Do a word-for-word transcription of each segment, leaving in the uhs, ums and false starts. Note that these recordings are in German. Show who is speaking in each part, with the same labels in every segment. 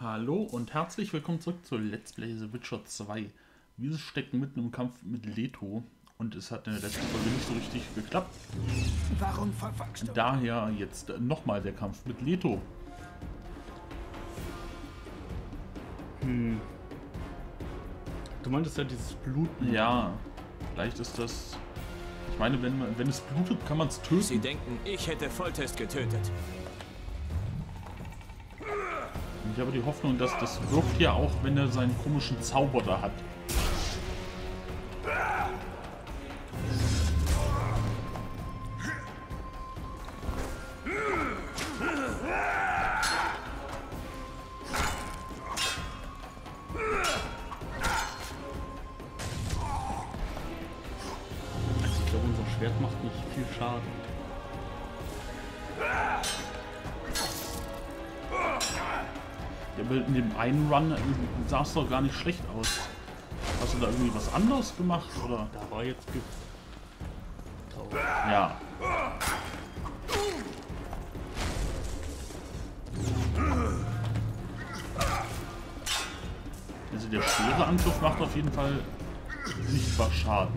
Speaker 1: Hallo und herzlich willkommen zurück zu Let's Play The Witcher zwei. Wir stecken mitten im Kampf mit Leto und es hat in der letzten Folge nicht so richtig geklappt.
Speaker 2: Warum verfuckst du?
Speaker 1: Daher jetzt nochmal der Kampf mit Leto.
Speaker 3: Hm. Du meintest ja dieses Blut.
Speaker 1: Ja, vielleicht ist das... Ich meine, wenn, man, wenn es blutet, kann man es töten.
Speaker 4: Sie denken, ich hätte Foltest getötet.
Speaker 1: Ich habe die Hoffnung, dass das wirkt ja auch, wenn er seinen komischen Zauber da hat.
Speaker 3: Also ich glaube, unser Schwert macht nicht viel Schaden.
Speaker 1: Ja, aber in dem einen Run sah es doch gar nicht schlecht aus. Hast du da irgendwie was anderes gemacht, oder?
Speaker 3: Da war jetzt Gift drauf.
Speaker 1: Ja. Also der schwere Angriff macht auf jeden Fall sichtbar Schaden.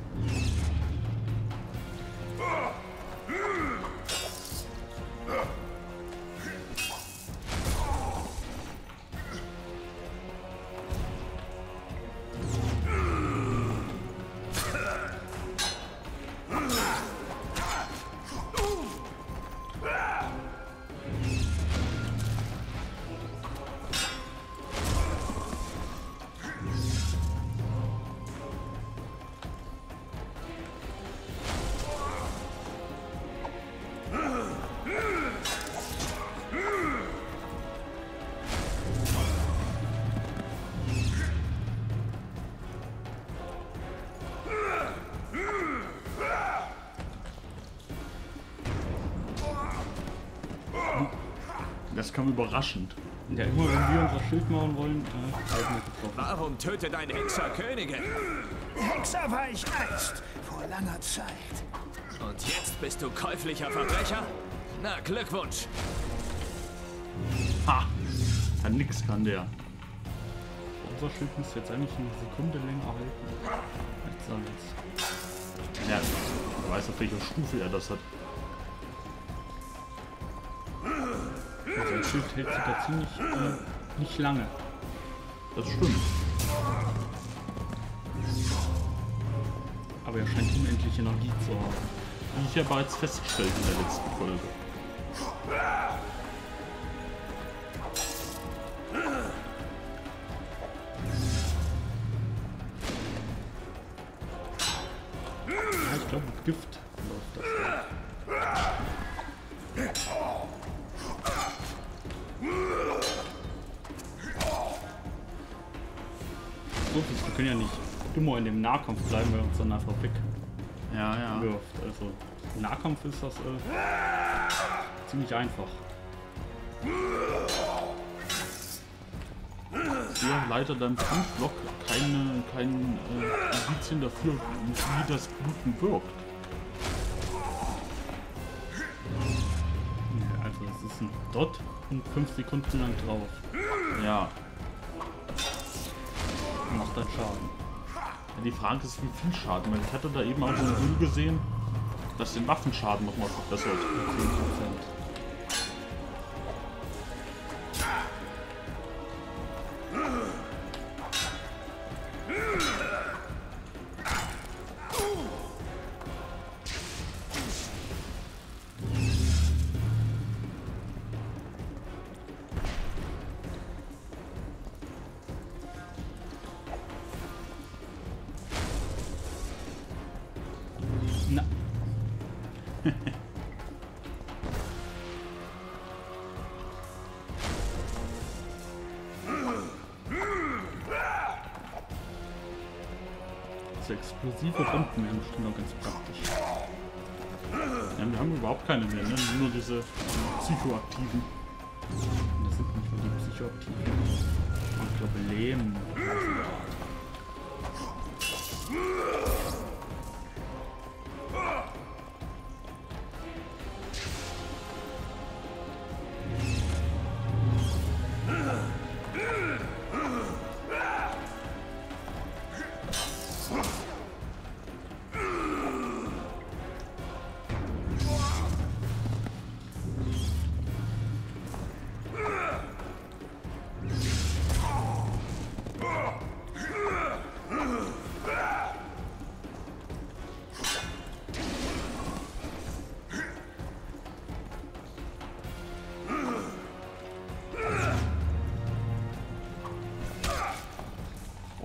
Speaker 1: Das kam überraschend.
Speaker 3: Ja, immer wenn wir unser Schild machen wollen, äh, halten wir getroffen.
Speaker 4: Warum tötet ein Hexer Könige?
Speaker 2: Hexer war ich einst, vor langer Zeit.
Speaker 4: Und jetzt bist du käuflicher Verbrecher? Na, Glückwunsch.
Speaker 1: Ha! Kann nix, kann der.
Speaker 3: Unser Schild müsste jetzt eigentlich eine Sekunde länger halten. Jetzt sagen wir es.
Speaker 1: Ja, ich weiß auf welcher Stufe er das hat.
Speaker 3: Also ein Schild hält sogar ziemlich äh, nicht lange.
Speaker 1: Das stimmt.
Speaker 3: Aber er scheint unendlich Energie zu haben.
Speaker 1: Wie ich ja bereits festgestellt in der letzten Folge.
Speaker 3: Ja, ich glaube mit Gift läuft das. So, wir können ja nicht immer in dem Nahkampf bleiben, weil er uns dann einfach weg
Speaker 1: Ja, ja.
Speaker 3: wirft. Also im Nahkampf ist das äh, ziemlich einfach.
Speaker 1: Hier leider deinem Kampfblock keine, keine äh, Indizien dafür, wie das Bluten wirkt.
Speaker 3: Ja, also es ist ein Dot und fünf Sekunden lang drauf.
Speaker 1: Ja.
Speaker 3: Macht dann Schaden.
Speaker 1: Ja, die Frage ist, wie viel Schaden, weil ich hatte da eben auch so ein Tool gesehen, dass den Waffenschaden nochmal verbessert.
Speaker 3: zehn Prozent. Na. So explosive Bomben wären bestimmt auch ganz praktisch.
Speaker 1: Ja, wir haben überhaupt keine mehr, ne? Nur diese psychoaktiven.
Speaker 3: Das sind nicht nur die Psychoaktiven. Ich glaube Lehm.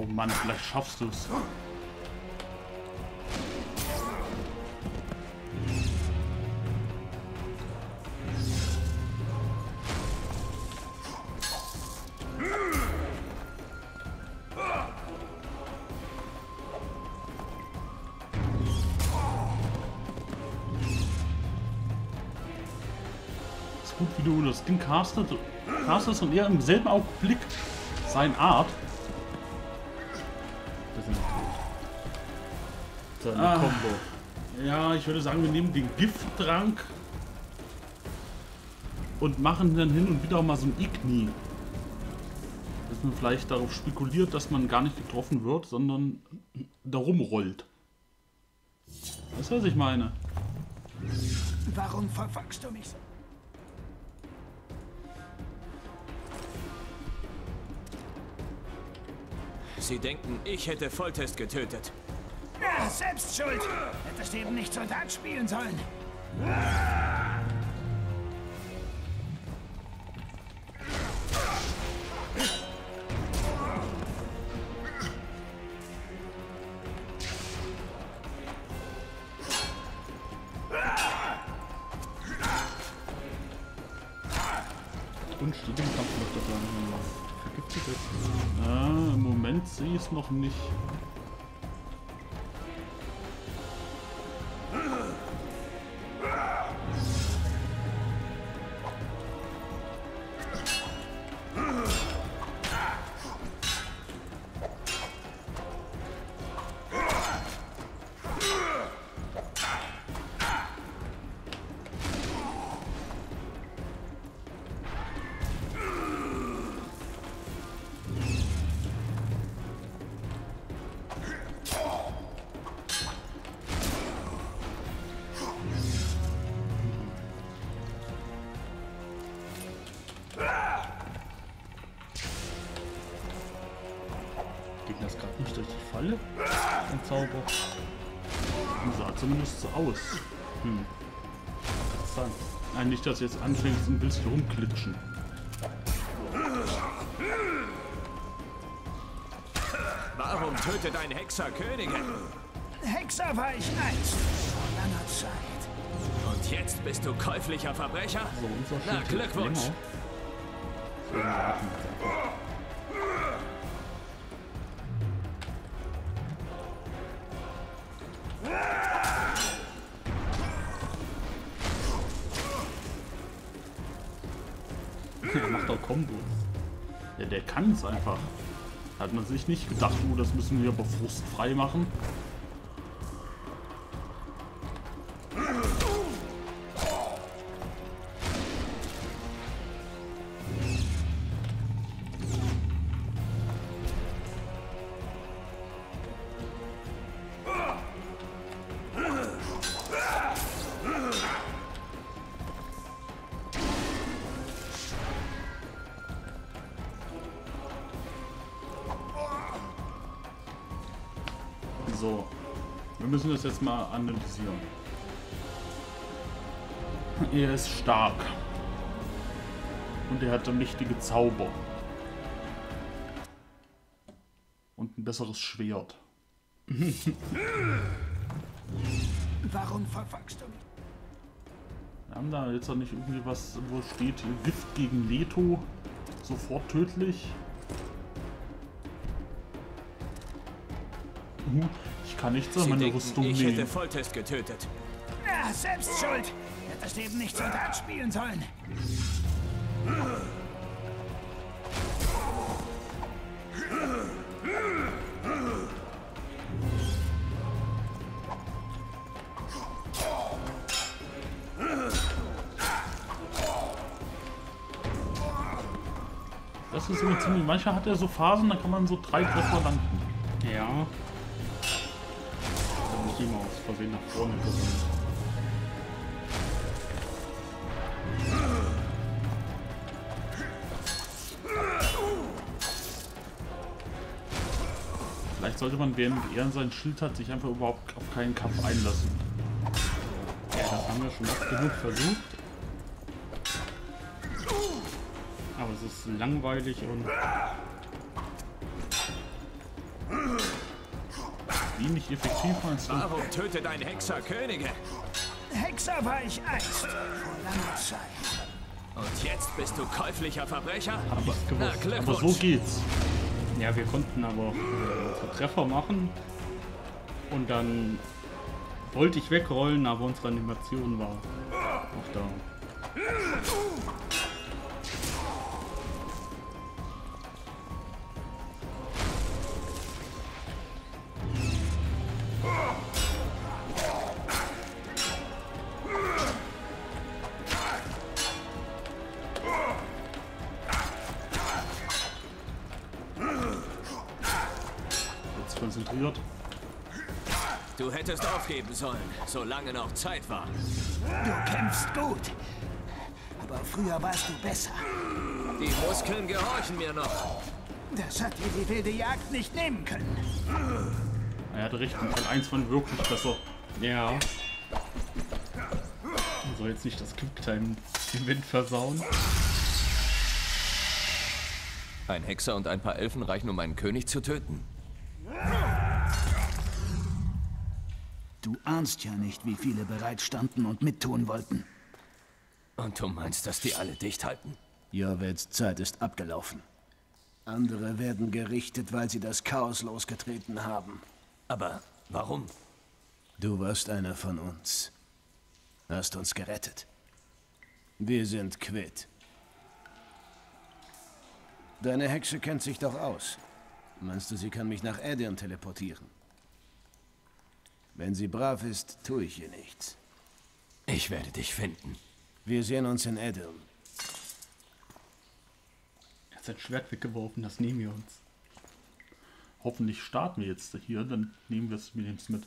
Speaker 1: Oh Mann, vielleicht schaffst du es. Gut, wie du das Ding castest, castest und er im selben Augenblick sein Art.
Speaker 3: Das sind so eine
Speaker 1: Ah.
Speaker 3: Combo.
Speaker 1: Ja, ich würde sagen, wir nehmen den Gifttrank und machen dann hin und wieder auch mal so ein Igni. Dass man vielleicht darauf spekuliert, dass man gar nicht getroffen wird, sondern darum rollt. Weißt du, was ich meine?
Speaker 2: Warum verfuckst du mich so?
Speaker 4: Sie denken, ich hätte Foltest getötet.
Speaker 2: Ja, selbst schuld. Hättest eben nicht Soldat spielen sollen.
Speaker 3: Und steht im Kampf noch dabei, wenn man vergiftet ist.
Speaker 1: Ja, im Moment sehe ich es noch nicht.
Speaker 3: Gegner ist gerade nicht durch die Falle. Ein Zauber.
Speaker 1: Sah zumindest so aus.
Speaker 3: Hm. Interessant.
Speaker 1: Nein, nicht, dass du jetzt anfängst und willst rumklitschen.
Speaker 4: Warum tötet ein Hexer Könige?
Speaker 2: Hexer war ich einst. Vor langer Zeit.
Speaker 4: Und jetzt bist du käuflicher Verbrecher?
Speaker 3: So, unser
Speaker 4: Na,
Speaker 3: Schild
Speaker 4: Glückwunsch.
Speaker 3: länger. So, wir warten jetzt einfach. Er macht auch Kombos.
Speaker 1: Ja, der kann es einfach. Hat man sich nicht gedacht, oh, das müssen wir aber frustfrei machen. So, wir müssen das jetzt mal analysieren. Er ist stark. Und er hat mächtige Zauber. Und ein besseres Schwert.
Speaker 2: Warum verfuckst du mich?
Speaker 1: Wir haben da jetzt auch nicht irgendwie was, wo steht, Gift gegen Leto, sofort tödlich. Uh, ich kann nichts an
Speaker 4: Sie
Speaker 1: meine
Speaker 4: denken,
Speaker 1: Rüstung
Speaker 4: ich hätte
Speaker 1: nehmen.
Speaker 4: Foltest getötet.
Speaker 2: Ja, selbst schuld. Hättest eben nicht Soldat spielen sollen.
Speaker 1: Das ist immer ziemlich. Manchmal hat er so Phasen, da kann man so drei Treffer landen.
Speaker 3: Ja. Dann nicht immer aus Versehen nach vorne gerannt.
Speaker 1: Vielleicht sollte man, während er sein Schild hat, sich einfach überhaupt auf keinen Kampf einlassen.
Speaker 3: Ja, das haben wir schon oft genug versucht. Aber es ist langweilig und
Speaker 1: Wenig effektiv meinst du?
Speaker 4: Warum tötet ein Hexer Könige?
Speaker 2: Hexer war ich einst, vor langer Zeit.
Speaker 4: Und jetzt bist du käuflicher Verbrecher?
Speaker 1: Aber,
Speaker 4: Na,
Speaker 1: aber
Speaker 4: Glückwunsch.
Speaker 1: so geht's.
Speaker 3: Ja, wir konnten aber auch äh, unsere Treffer machen. Und dann wollte ich wegrollen, aber unsere Animation war auch da.
Speaker 1: Jetzt konzentriert.
Speaker 4: Du hättest aufgeben sollen, solange noch Zeit war.
Speaker 2: Du kämpfst gut. Aber früher warst du besser.
Speaker 4: Die Muskeln gehorchen mir noch.
Speaker 2: Das hat dir die wilde Jagd nicht nehmen können.
Speaker 1: Er hatte recht, in Teil eins war wirklich besser.
Speaker 3: Ja. Man soll jetzt nicht das Quicktime im Wind versauen.
Speaker 4: Ein Hexer und ein paar Elfen reichen, um einen König zu töten.
Speaker 2: Du ahnst ja nicht, wie viele bereit standen und mittun wollten.
Speaker 4: Und du meinst, dass die alle dicht halten?
Speaker 2: Jorvets Zeit ist abgelaufen. Andere werden gerichtet, weil sie das Chaos losgetreten haben.
Speaker 4: Aber warum?
Speaker 2: Du warst einer von uns. Hast uns gerettet. Wir sind quitt. Deine Hexe kennt sich doch aus. Meinst du, sie kann mich nach Aedirn teleportieren? Wenn sie brav ist, tue ich ihr nichts.
Speaker 4: Ich werde dich finden.
Speaker 2: Wir sehen uns in Aedirn.
Speaker 3: Er hat sein Schwert weggeworfen, das nehmen wir uns.
Speaker 1: Hoffentlich starten wir jetzt hier, dann nehmen wir es mit.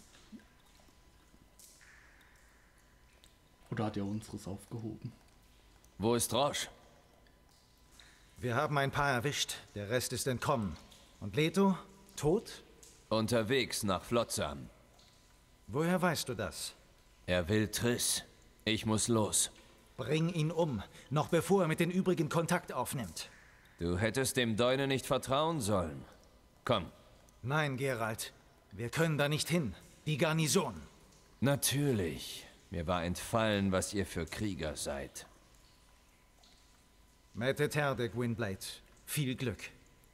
Speaker 3: Oder hat er unseres aufgehoben?
Speaker 4: Wo ist Roche?
Speaker 5: Wir haben ein paar erwischt, der Rest ist entkommen. Und Leto? Tot?
Speaker 4: Unterwegs nach Flotsam.
Speaker 5: Woher weißt du das?
Speaker 4: Er will Triss. Ich muss los.
Speaker 5: Bring ihn um, noch bevor er mit den übrigen Kontakt aufnimmt.
Speaker 4: Du hättest dem Däune nicht vertrauen sollen. Komm.
Speaker 5: Nein, Geralt. Wir können da nicht hin. Die Garnison.
Speaker 4: Natürlich. Mir war entfallen, was ihr für Krieger seid.
Speaker 5: Mette Terdek, Windblade. Viel Glück.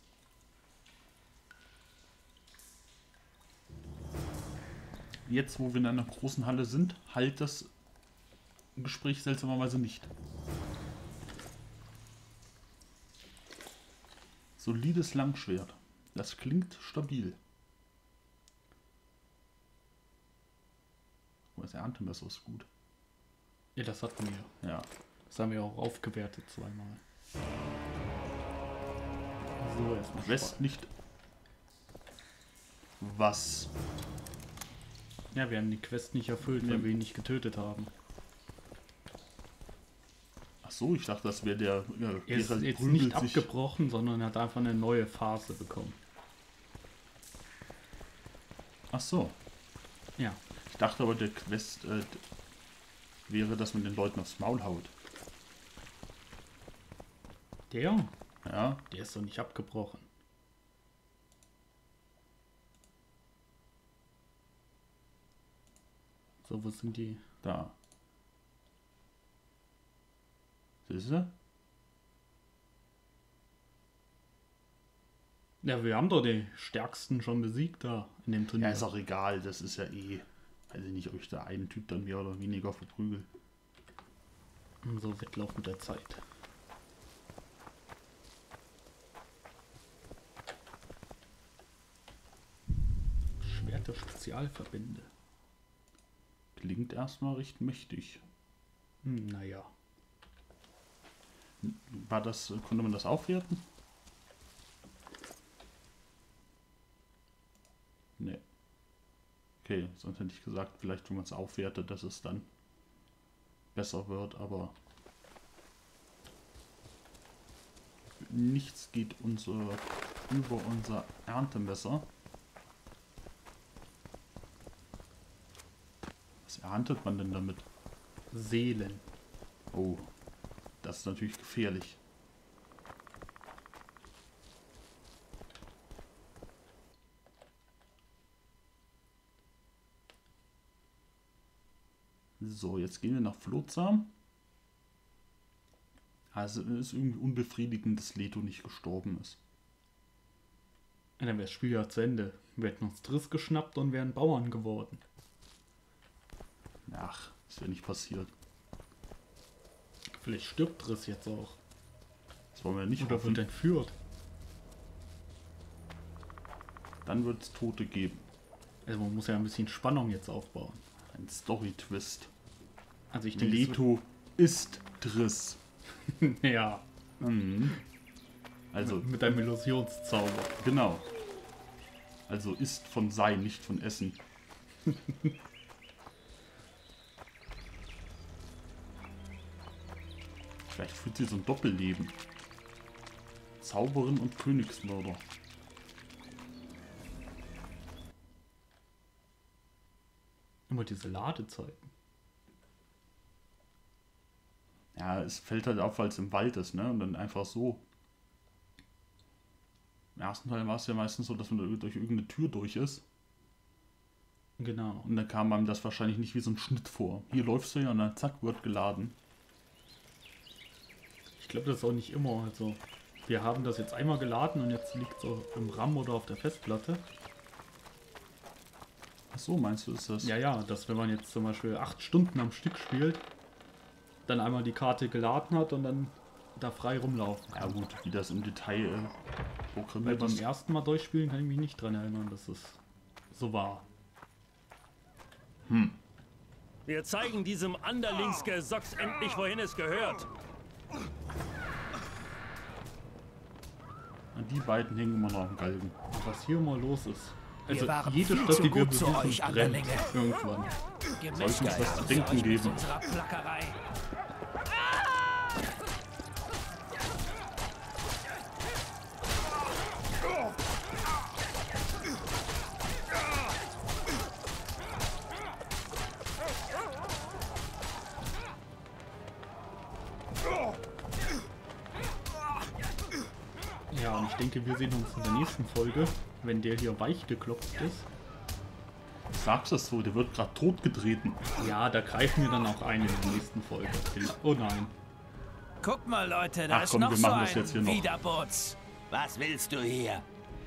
Speaker 1: Jetzt, wo wir in einer großen Halle sind, halt das Gespräch seltsamerweise nicht. Solides Langschwert. Das klingt stabil. Oh, das Erntemesser ist gut.
Speaker 3: Ja, das hatten wir.
Speaker 1: Ja.
Speaker 3: Das haben wir auch aufgewertet zweimal. So, erstmal
Speaker 1: West nicht. Was?
Speaker 3: Ja, wir haben die Quest nicht erfüllt, weil wir ihn nicht getötet haben.
Speaker 1: Ach so, ich dachte, das wäre der. Ja,
Speaker 3: Er ist
Speaker 1: Geralt
Speaker 3: jetzt
Speaker 1: prügelt
Speaker 3: nicht
Speaker 1: sich.
Speaker 3: abgebrochen, sondern hat einfach eine neue Phase bekommen.
Speaker 1: Ach so.
Speaker 3: Ja.
Speaker 1: Ich dachte aber, der Quest äh, wäre, dass man den Leuten aufs Maul haut.
Speaker 3: Der?
Speaker 1: Ja.
Speaker 3: Der ist doch nicht abgebrochen. So, wo sind die?
Speaker 1: Da. Siehst du?
Speaker 3: Ja, wir haben doch die stärksten schon besiegt da in dem Turnier.
Speaker 1: Ja, ist auch egal. Das ist ja eh. Weiß ich nicht, ob ich da einen Typ dann mehr oder weniger verprügel.
Speaker 3: So Wettlauf mit der Zeit. Schwerte Spezialverbände.
Speaker 1: Klingt erstmal recht mächtig.
Speaker 3: Hm, naja.
Speaker 1: War das, konnte man das aufwerten? Nee. Okay, sonst hätte ich gesagt, vielleicht wenn man es aufwertet, dass es dann besser wird, aber nichts geht unser, über unser Erntemesser. Was erntet man denn damit?
Speaker 3: Seelen.
Speaker 1: Oh, das ist natürlich gefährlich. So, jetzt gehen wir nach Flotsam. Also es ist irgendwie unbefriedigend, dass Leto nicht gestorben ist.
Speaker 3: Ja, dann wäre das Spiel ja zu Ende. Wir hätten uns Driss geschnappt und wären Bauern geworden.
Speaker 1: Ach, das wäre nicht passiert.
Speaker 3: Vielleicht stirbt Driss jetzt auch.
Speaker 1: Das wollen wir nicht
Speaker 3: Oder
Speaker 1: hoffen.
Speaker 3: wird entführt.
Speaker 1: Dann wird es Tote geben.
Speaker 3: Also man muss ja ein bisschen Spannung jetzt aufbauen.
Speaker 1: Ein Story-Twist.
Speaker 3: Also ich denke, es
Speaker 1: Leto ist Driss.
Speaker 3: wird- ja,
Speaker 1: Mhm. Also,
Speaker 3: mit einem Illusionszauber.
Speaker 1: genau. Also ist von Sein, nicht von Essen. Vielleicht führt sie so ein Doppelleben. Zauberin und Königsmörder.
Speaker 3: Immer diese Ladezeiten.
Speaker 1: Ja, es fällt halt auf, weil es im Wald ist, ne? Und dann einfach so. Im ersten Teil war es ja meistens so, dass man da durch irgendeine Tür durch ist.
Speaker 3: Genau.
Speaker 1: Und dann kam einem das wahrscheinlich nicht wie so ein Schnitt vor. Hier läufst du ja und dann zack, wird geladen.
Speaker 3: Ich glaube, das ist auch nicht immer. Also, wir haben das jetzt einmal geladen und jetzt liegt es im RAM oder auf der Festplatte.
Speaker 1: Ach so, meinst du, ist das?
Speaker 3: Ja, ja, dass wenn man jetzt zum Beispiel acht Stunden am Stück spielt, dann einmal die Karte geladen hat und dann da frei rumlaufen.
Speaker 1: Ja gut, wie das im Detail äh,
Speaker 3: Weil
Speaker 1: programmiert
Speaker 3: beim
Speaker 1: ist.
Speaker 3: ersten Mal durchspielen kann ich mich nicht dran erinnern, dass es so war.
Speaker 6: Wir zeigen diesem Anderlingsgesocks endlich, wohin es gehört.
Speaker 1: Und die beiden hängen immer noch am Galgen.
Speaker 3: Und was hier immer los ist. Also
Speaker 5: waren
Speaker 3: jede
Speaker 5: viel
Speaker 3: Stadt,
Speaker 5: zu
Speaker 3: die wir
Speaker 5: gut zu
Speaker 3: besuchen,
Speaker 5: euch,
Speaker 3: brennt
Speaker 5: Anderlinge.
Speaker 3: irgendwann.
Speaker 1: Soll ich uns was zu denken geben?
Speaker 6: Unserer Plackerei.
Speaker 3: Ja, und ich denke, wir sehen uns in der nächsten Folge, wenn der hier weich geklopft ist.
Speaker 1: Du sagst das so, der wird gerade totgetreten.
Speaker 3: Ja, da greifen wir dann auch ein in der nächsten Folge. Oh nein.
Speaker 7: Guck mal, Leute, da
Speaker 1: Ach
Speaker 7: ist
Speaker 1: komm,
Speaker 7: noch
Speaker 1: wir
Speaker 7: so
Speaker 1: machen das
Speaker 7: ein
Speaker 1: jetzt hier noch.
Speaker 7: Wiederputz. Was willst du hier?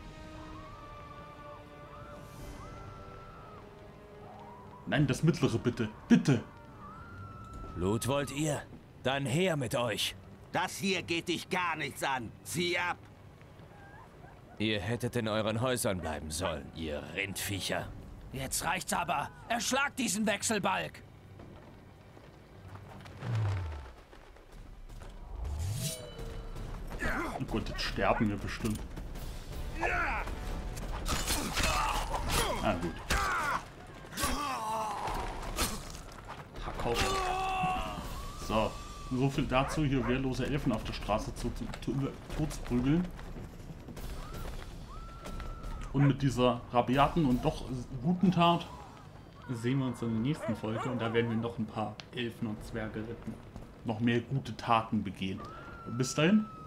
Speaker 1: Nein, das mittlere bitte. Bitte.
Speaker 7: Blut wollt ihr? Dann her mit euch. Das hier geht dich gar nichts an. Zieh ab.
Speaker 8: Ihr hättet in euren Häusern bleiben sollen, ihr Rindviecher.
Speaker 7: Jetzt reicht's aber. Erschlag diesen Wechselbalg.
Speaker 1: Oh Gott, jetzt sterben wir bestimmt. Ah gut.
Speaker 3: Hack auf.
Speaker 1: So, so viel dazu, hier wehrlose Elfen auf der Straße zu, zu, zu, tot zu prügeln. Und mit dieser rabiaten und doch guten Tat
Speaker 3: Sehen wir uns in der nächsten Folge und da werden wir noch ein paar Elfen und Zwerge retten.
Speaker 1: noch mehr gute Taten begehen. Bis dahin,